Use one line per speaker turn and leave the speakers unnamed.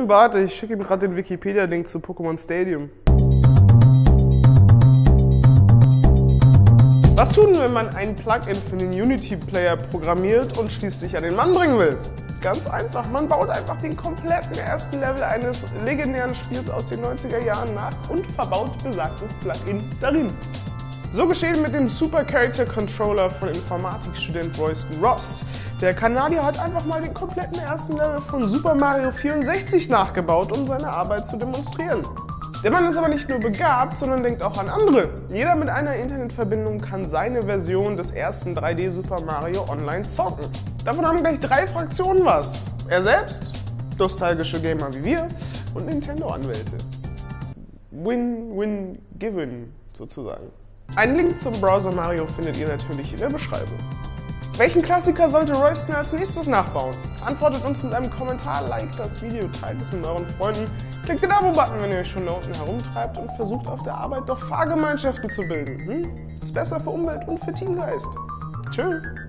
Warte, ich schicke ihm gerade den Wikipedia-Link zu Pokémon Stadium. Was tun, wenn man ein Plugin für den Unity-Player programmiert und schließlich an den Mann bringen will? Ganz einfach, man baut einfach den kompletten ersten Level eines legendären Spiels aus den 90er Jahren nach und verbaut besagtes Plugin darin. So geschehen mit dem Super Character Controller von Informatikstudent Royston Ross. Der Kanadier hat einfach mal den kompletten ersten Level von Super Mario 64 nachgebaut, um seine Arbeit zu demonstrieren. Der Mann ist aber nicht nur begabt, sondern denkt auch an andere. Jeder mit einer Internetverbindung kann seine Version des ersten 3D Super Mario online zocken. Davon haben gleich 3 Fraktionen was. Er selbst, nostalgische Gamer wie wir und Nintendo-Anwälte. Win-win-given sozusagen. Einen Link zum Browser Mario findet ihr natürlich in der Beschreibung. Welchen Klassiker sollte Royston als nächstes nachbauen? Antwortet uns mit einem Kommentar, liked das Video, teilt es mit euren Freunden, klickt den Abo-Button, wenn ihr euch schon da unten herumtreibt und versucht auf der Arbeit doch Fahrgemeinschaften zu bilden. Ist besser für Umwelt und für Teamgeist. Tschö.